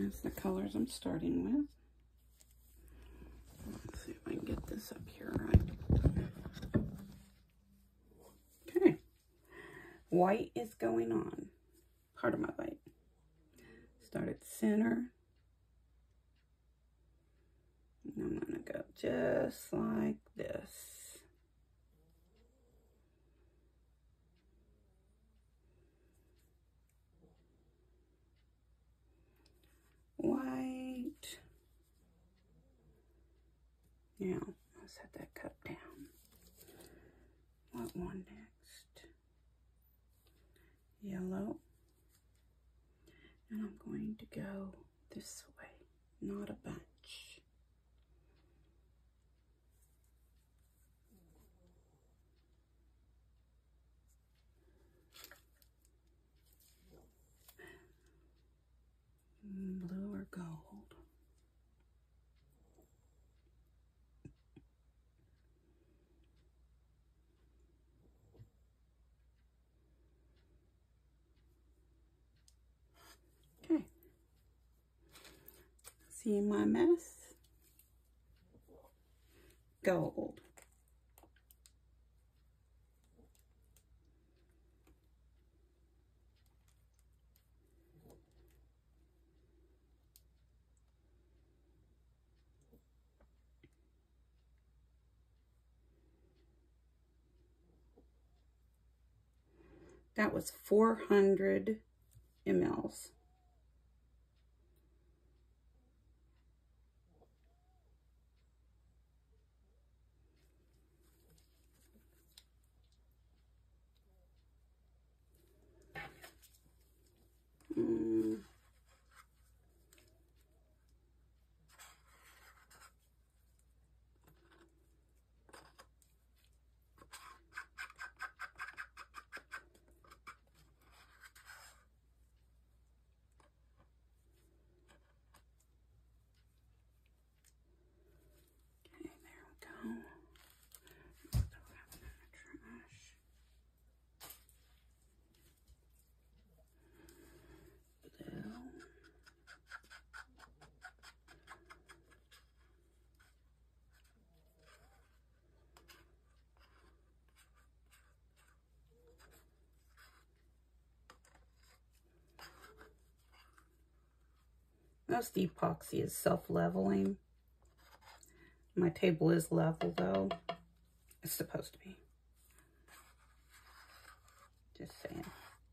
That's the colors I'm starting with. Let's see if I can get this up here right. Okay. White is going on. Part of my white. Start at center. And I'm going to go just like this. White. Now, let's set that cup down. What one next? Yellow. And I'm going to go this way, not a bunch. Blue or gold. Okay. See my mess? Gold. That was 400 mLs. Most epoxy is self-leveling. My table is level though. It's supposed to be. Just saying.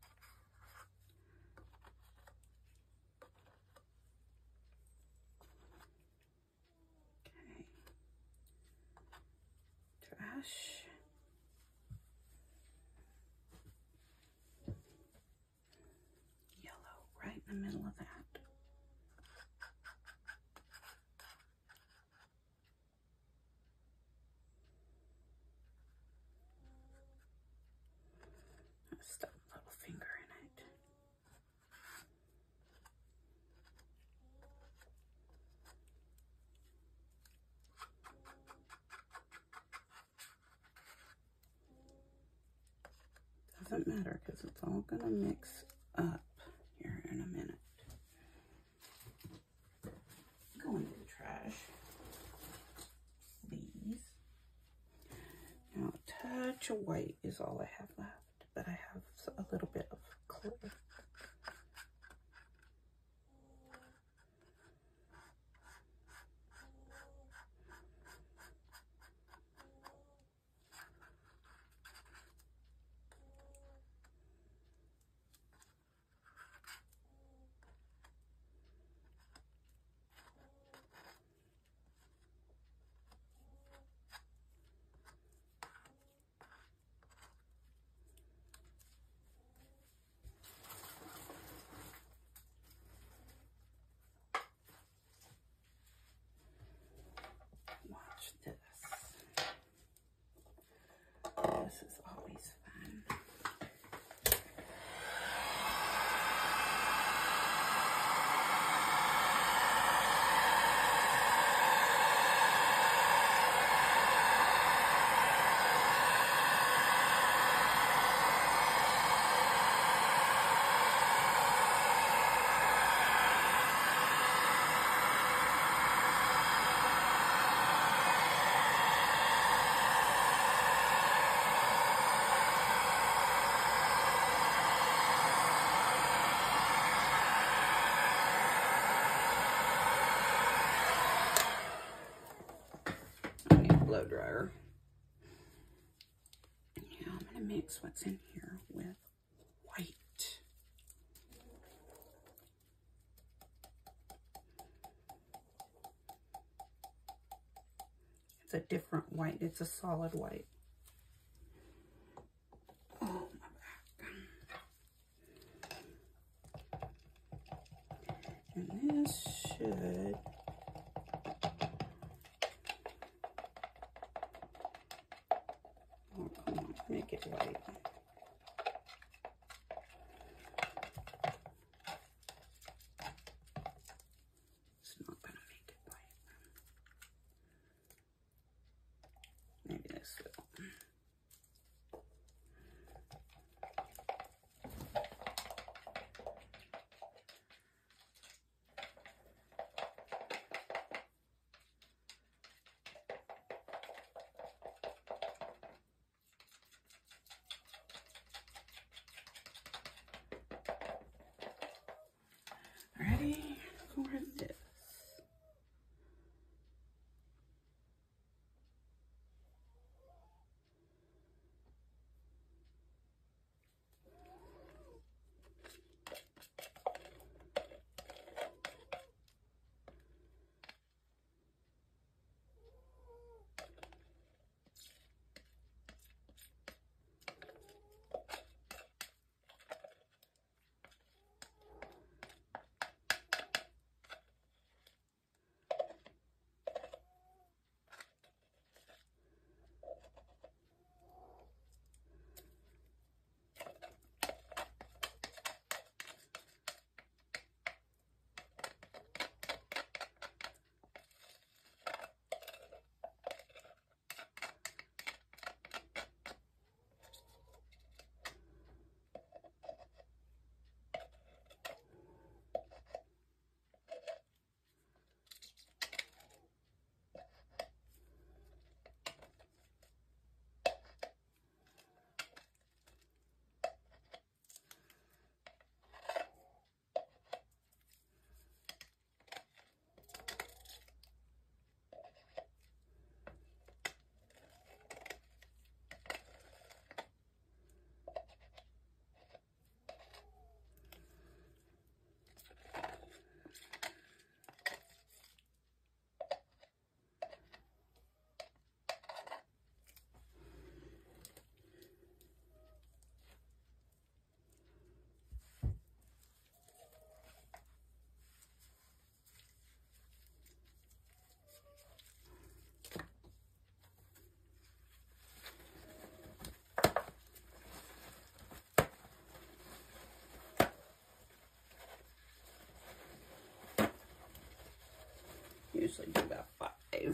Okay. Trash. Yellow right in the middle of that. Stuck a little finger in it. Doesn't matter because it's all going to mix up here in a minute. Go into the trash. Please. Now a touch of white is all I have left, but I have a little bit of clear. This. This is always fun. color. Now I'm going to mix what's in here with white. It's a different white. It's a solid white. Oh, my back. And this should... Oh, come on. Make it white. It's not going to make it white. Maybe this will. Ready for this. Usually do about 5.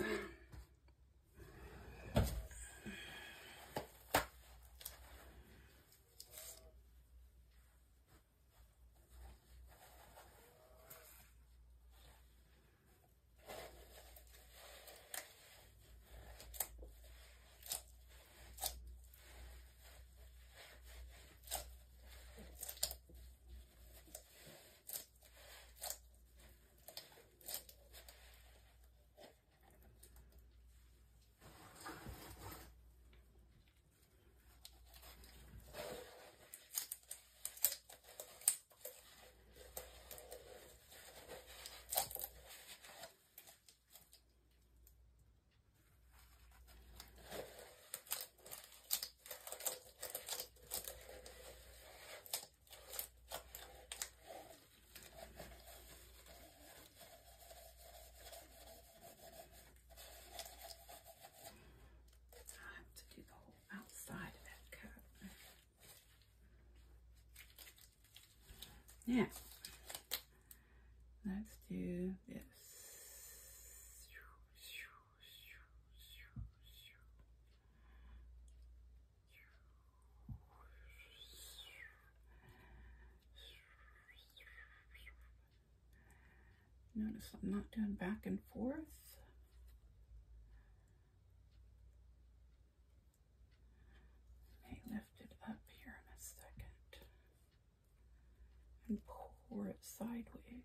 Now, let's do this. Notice I'm not doing back and forth. May lift it up here in a second and pour it sideways.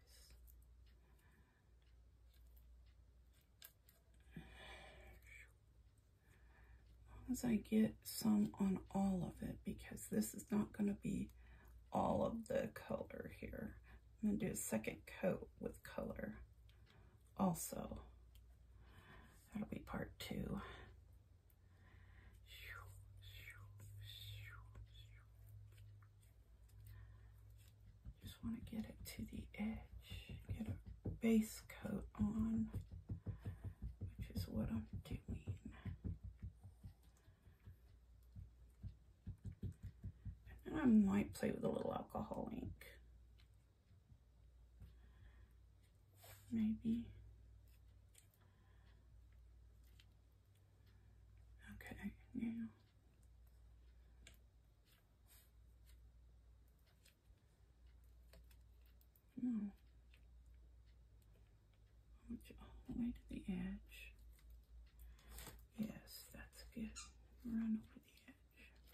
as I get some on all of it, because this is not going to be all of the color here. I'm going to do a second coat with color also. That'll be part 2. Just want to get it to the edge, get a base coat on, which is what I'm doing. And I might play with a little alcohol ink. Maybe. Okay, now. No. All the way to the edge. Yes, that's good. Run over the edge.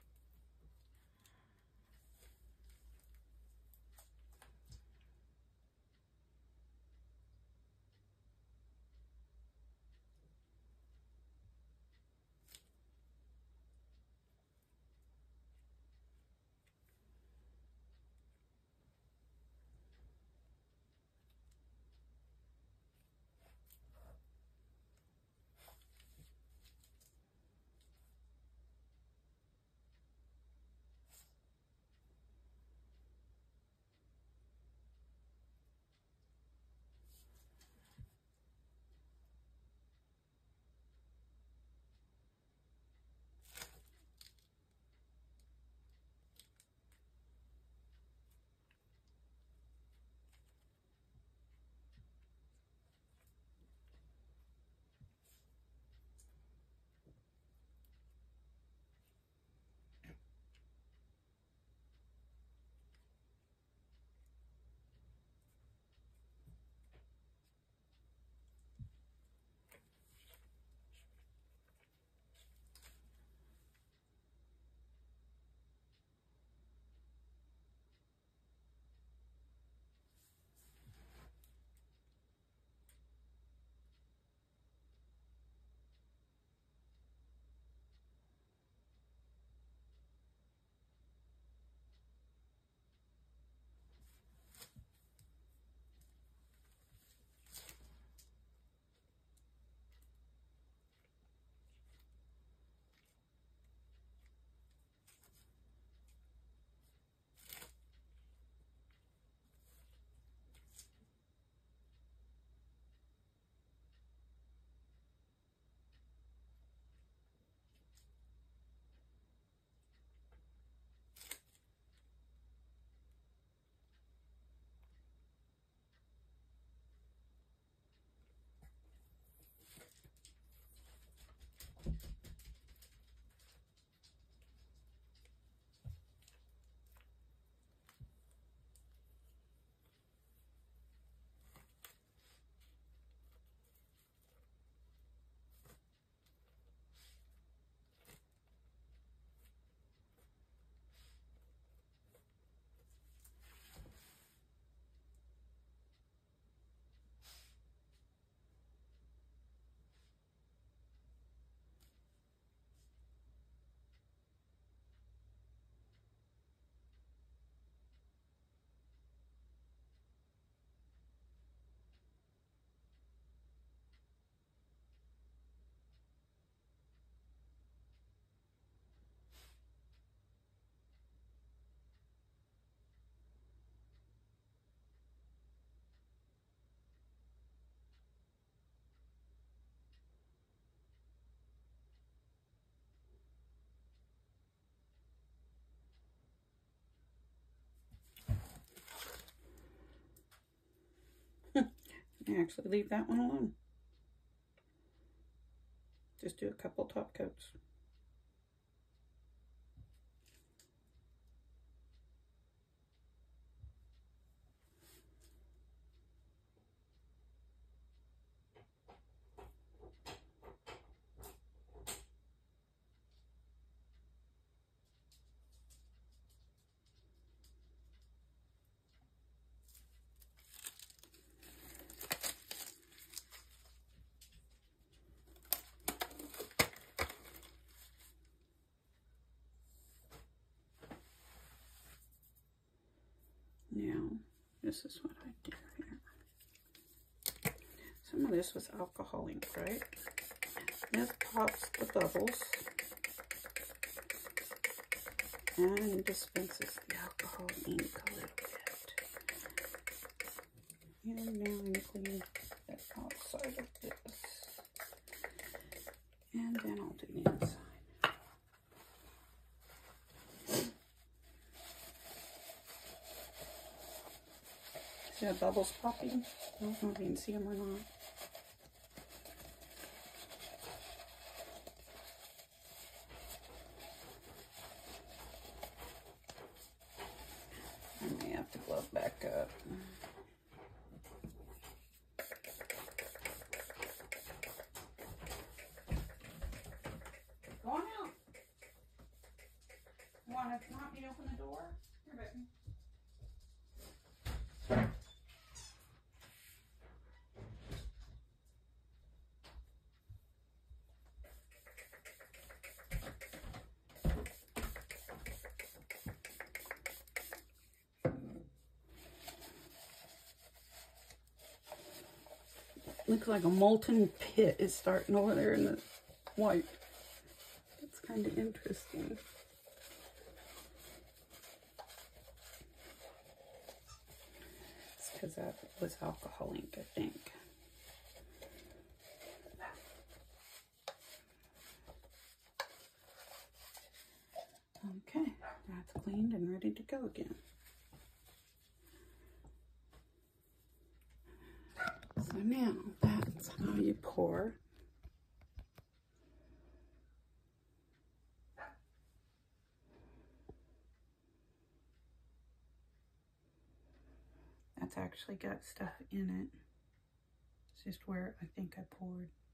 Actually leave that one alone. Just do a couple top coats. this is what I do here. Some of this was alcohol ink, right? This pops the bubbles and dispenses the alcohol ink a little bit. And now I'm cleaning the outside of this. And then I'll do the inside. See the bubbles popping? I don't know if you can see them or not. I may have to glove back up. Go on out. You want me to open the door? Here, baby. Looks like a molten pit is starting over there in the white. It's kind of interesting. It's because that was alcohol ink, I think. Okay, that's cleaned and ready to go again. So now that's how you pour. That's actually got stuff in it. It's just where I think I poured.